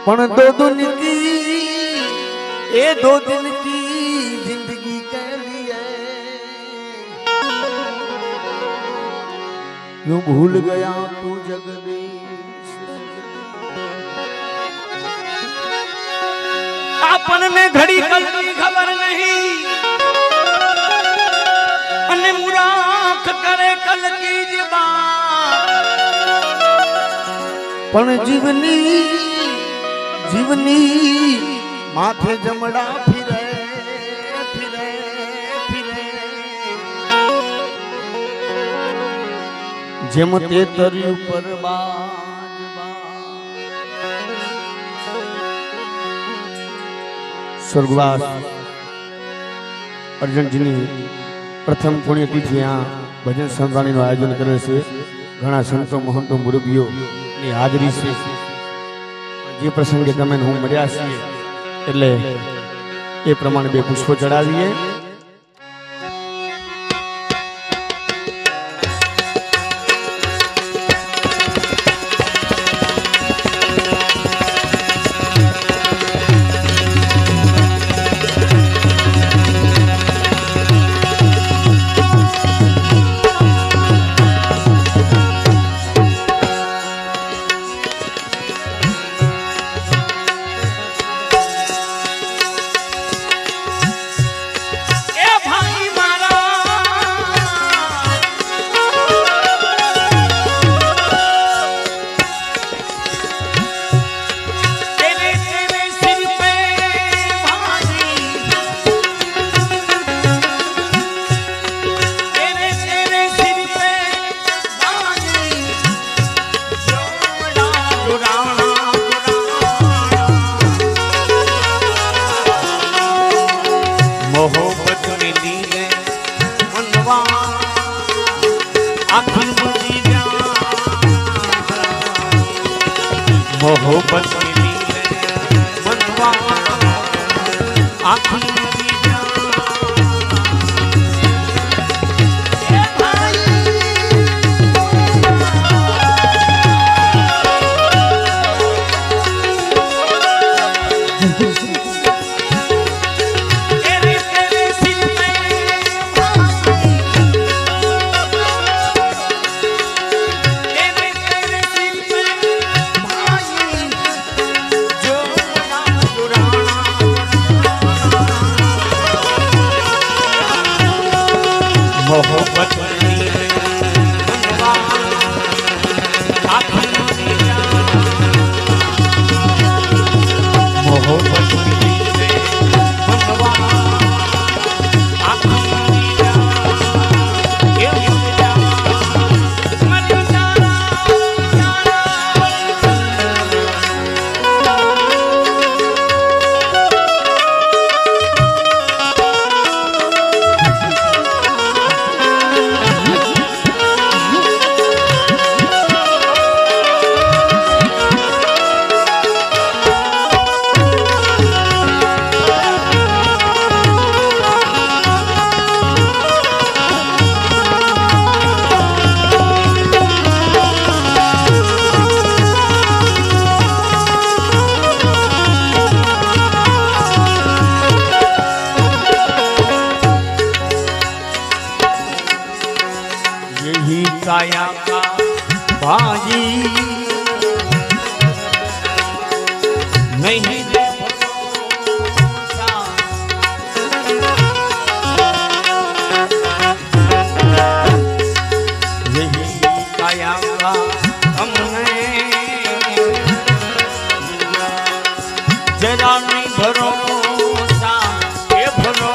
पण दो दिन की ये 2 दिन की जिंदगी के लिए यूं भूल गया तू जगदीश। अपन में घड़ी कल की खबर नहीं अने मुराख करे कल की जबान पण जीवनी जीवनी माथे जमड़ा फिरे फिरे फिरे जेम तेतरी ऊपर बाज स्वर्गवास अर्जुनजी प्रथम पुण्यतिथि यहाँ भजन संभाळीનું आयोजन करे छे। घणा संतो महंतो मुरब्बीओ ની હાજરી છે। જે પ્રસંગે તમે હું મળ્યા છીએ એટલે એ પ્રમાણે 2 પુષ્પો ચડાવીએ। मोहब्बत मनवा आँखों मोहब्बत काया का भाई नहीं दे भरोसा यही काया का हमने जरा नहीं भरोसा ये भरोसा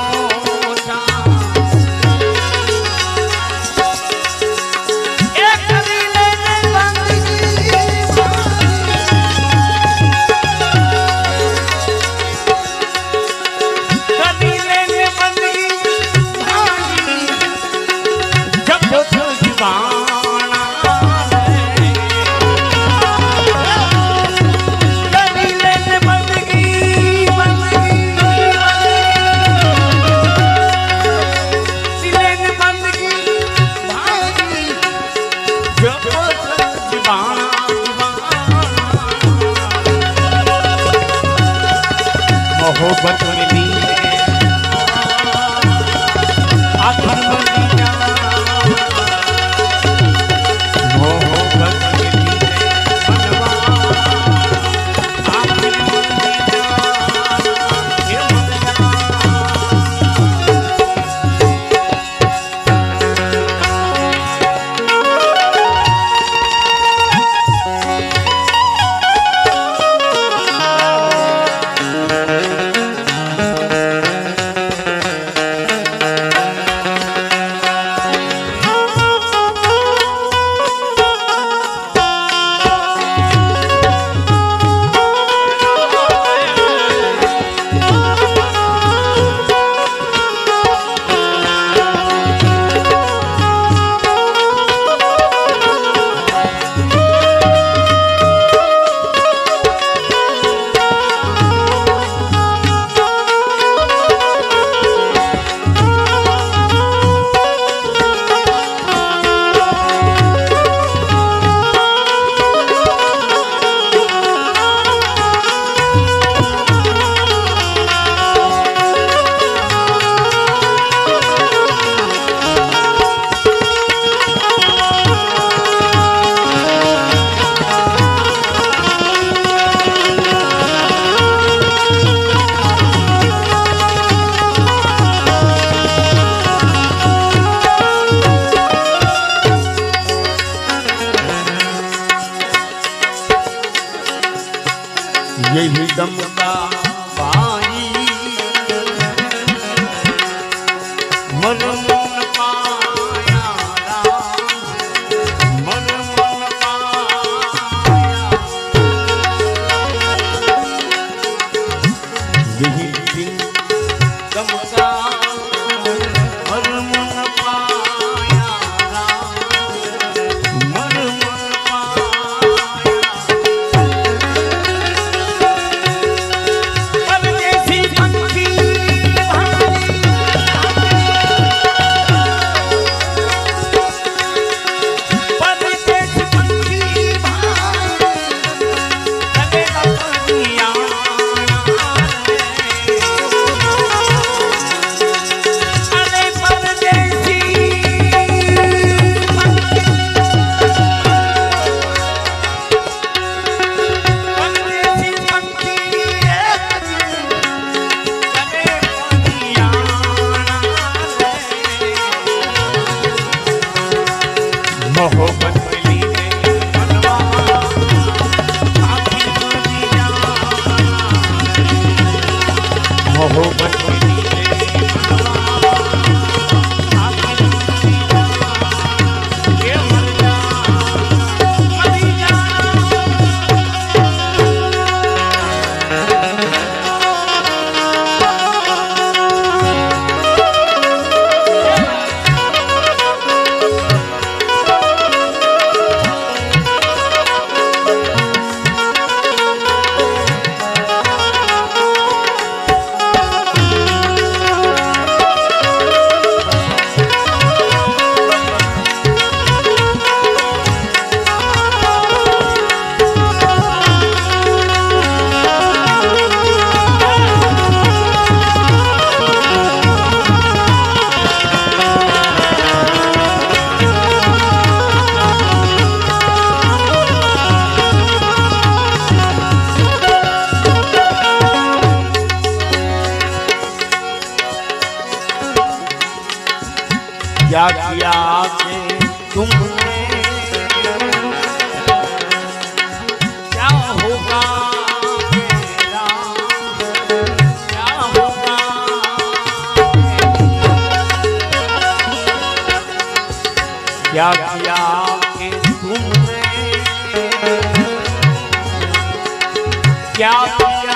मोहब्बत मिली आखिर मिली मोहब्बत मिली आखिर यही दम का पाई मन मन पाया मन मन पाया यही दम का मन मन पाया मन मन मोहब्बत मिली मनवा आखिर मिली मोहब्बत मिली मनवा आखिर मिली ये मर जा क्या किया के तुमने क्या होगा मेरा क्या होगा क्या किया के तुमने क्या किया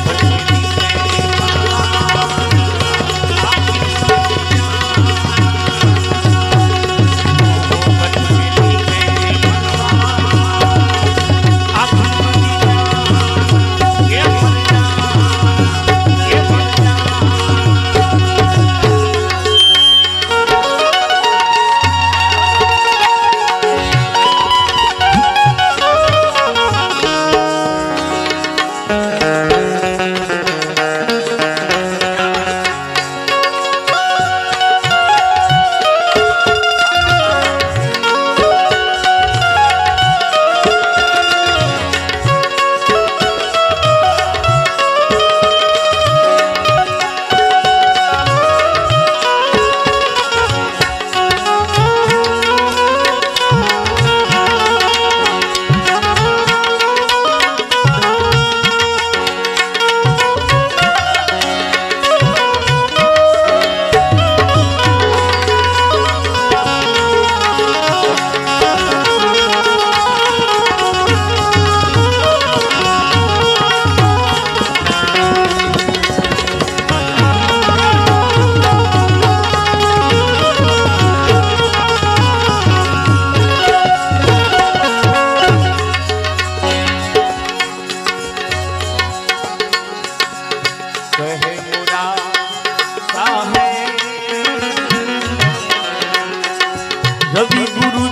रवि गुरु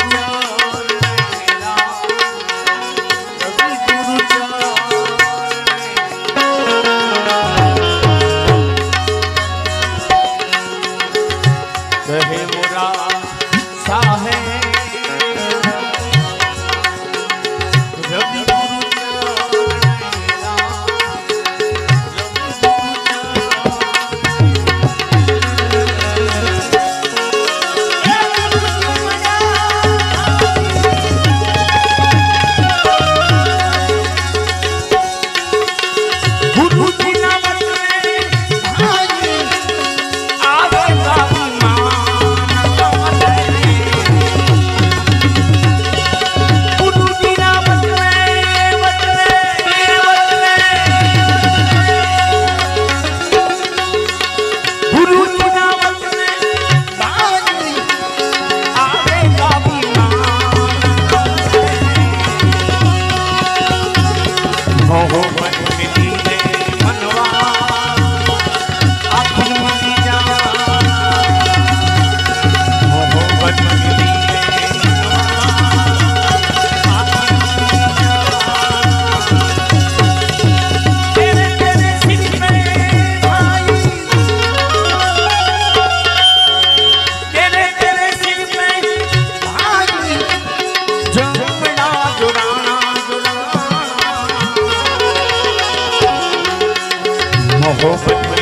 कहे मोरा साहे रवि मोहब्बत